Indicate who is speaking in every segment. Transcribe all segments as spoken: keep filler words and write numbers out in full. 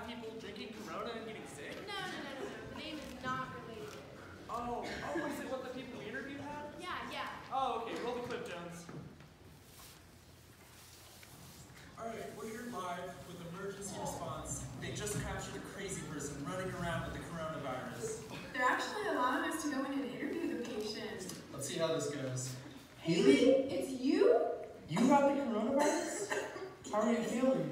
Speaker 1: have people drinking Corona and getting sick?
Speaker 2: No, no, no, no, no. The name is not related.
Speaker 1: Oh, oh, is it what the people we interviewed had?
Speaker 2: Yeah, yeah.
Speaker 1: Oh, okay. Roll the clip, Jones.
Speaker 3: Alright, we're here live with emergency response. They just captured a crazy person running around with the coronavirus.
Speaker 4: They're actually allowing us to go in and interview the patient.
Speaker 3: Let's see how this goes.
Speaker 4: Haley, it's you?
Speaker 3: You got the coronavirus? How are you feeling?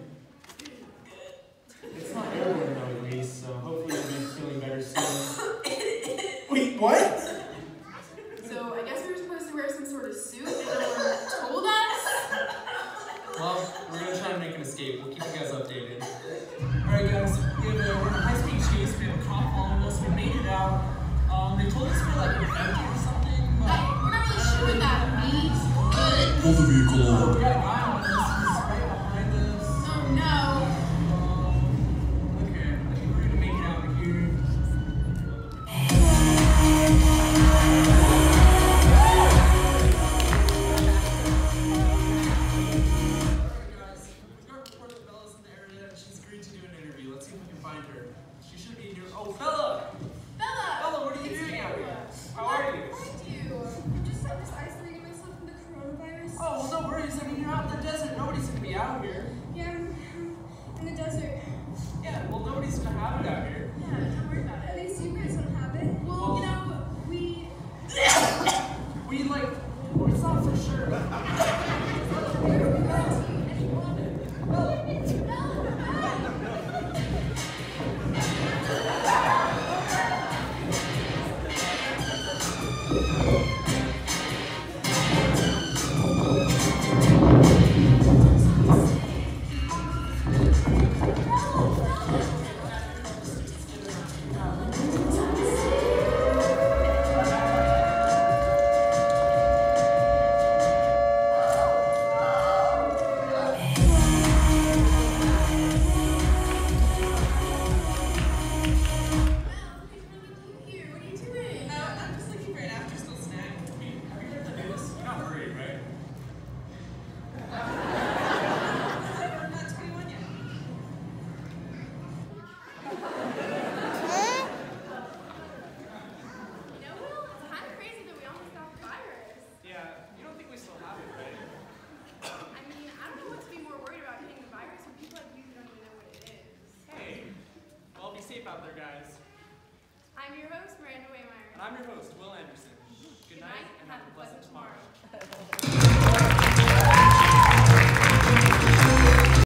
Speaker 5: It's not airborne though, at least, so hopefully you'll be feeling better soon.
Speaker 3: Wait, what?
Speaker 4: So I guess we were supposed to wear some sort of suit and no one told us?
Speaker 3: Well, we're gonna try and make an escape. We'll keep you guys updated. Alright guys, we have a, we're in a high-speed chase. We have a cop following us. We made it out. Um, they told us we're like empty or something, but
Speaker 4: Hey, we're not really sure what that means.
Speaker 6: Pull the vehicle
Speaker 3: Oh,
Speaker 6: over.
Speaker 3: we got a guy on us. He's right behind us.
Speaker 4: Oh no.
Speaker 3: Um, okay, I think we're gonna make it out of here. Alright guys, we've got report that Bella's in the area and she's agreed to do an interview. Let's see if we can find her. She should be here. Oh, Bella!
Speaker 4: Bella!
Speaker 3: Bella, what are you
Speaker 4: It's
Speaker 3: doing
Speaker 4: you.
Speaker 3: out here? How are you?
Speaker 4: Find you. I'm just, I'm just isolating myself from the coronavirus.
Speaker 3: Oh, well, no worries. I mean, you're out in the desert. Nobody's gonna be out here.
Speaker 4: Yeah, I'm, I'm in the desert.
Speaker 3: Yeah, well, nobody's gonna have it out here.
Speaker 4: Yeah, don't worry about it. At least you guys don't have it. Well,
Speaker 3: Well-
Speaker 4: you know, we...
Speaker 3: We, like, well, it's not for sure.
Speaker 1: Out there, guys.
Speaker 2: I'm your host, Miranda Waymeyer.
Speaker 1: And I'm your host, Will Anderson. Good,
Speaker 2: Good
Speaker 1: night,
Speaker 2: night,
Speaker 1: and have a pleasant tomorrow.